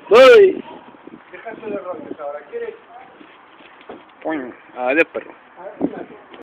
Voy. Dejaste de roles ahora, ¿quieres? Adiós, perro.